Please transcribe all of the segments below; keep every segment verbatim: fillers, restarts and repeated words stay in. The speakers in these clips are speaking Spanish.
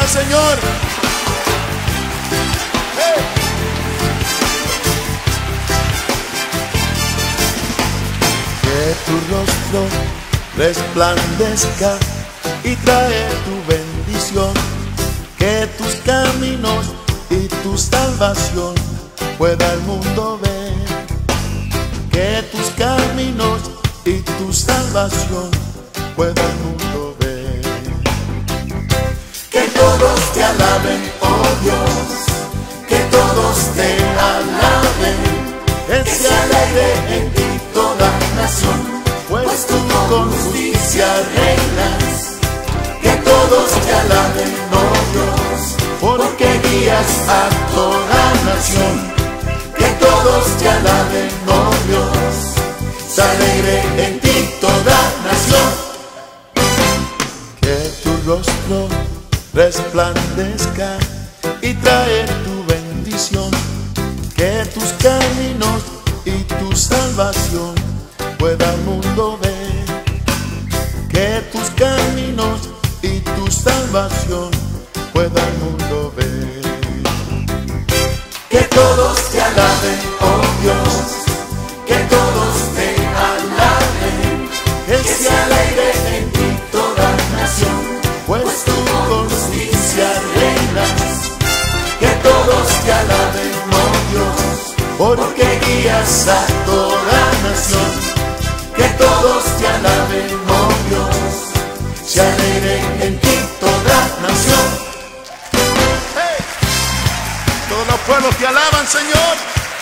Señor. ¡Hey! Que tu rostro resplandezca y trae tu bendición, que tus caminos y tu salvación pueda el mundo ver, que tus caminos y tu salvación pueda el mundo ver. Que todos te alaben, oh Dios, que todos te alaben, que se alegre en ti toda nación, pues tú con justicia reinas. Que todos te alaben, oh Dios, porque guías a toda nación. Que todos te alaben, oh Dios, se alegre en ti toda nación. Que tu rostro resplandezca y trae tu bendición, que tus caminos y tu salvación pueda el mundo ver, que tus caminos y tu salvación pueda el mundo ver. Que todos te alaben, oh Dios, que todos te alaben, que se alegre en ti toda nación, pues tú con justicia reinas. Que todos te alaben, oh Dios, porque guías a toda nación. Que todos te alaben, oh Dios, se alegre en ti toda nación. ¡Hey! Todos los pueblos te alaban, Señor.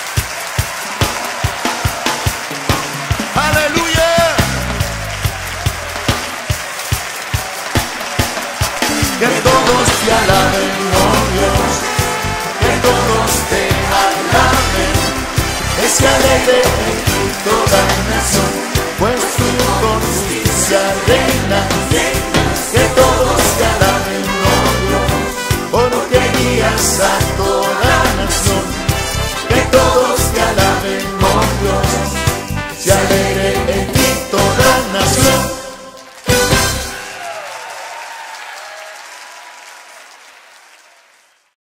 ¡Aleluya! Que todos te alaben, oh Dios, que todos te alaben, que se alegre en ti toda nación, pues tú con justicia reinas.